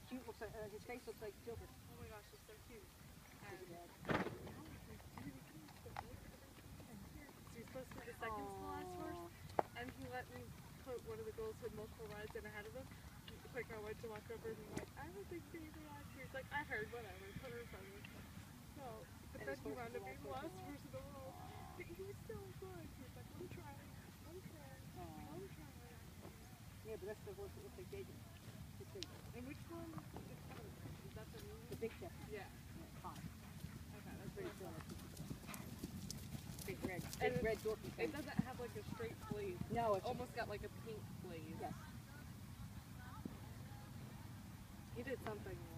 cute. Looks like his face looks like Gilbert. Oh my gosh, it's so cute. And so he's supposed to be the second to the last horse, and he let me put one of the girls who had multiple rides in ahead of him. Like I went to walk over and I'm like, I don't think you're the last year. He's like, I heard, whatever, put her in front of me. So, but then he wound up being the last horse in the world. But he was so good. He was like, I'm trying. Yeah, but that's the horse that looks like Jacob. And which one is that the new one? The big shepherd. Yeah. Hot. Okay, that's Very what I similar. Big red. And Big red dorky It thing. doesn't have like a straight blaze. No, it's almost got like a pink blaze. Yes. He did something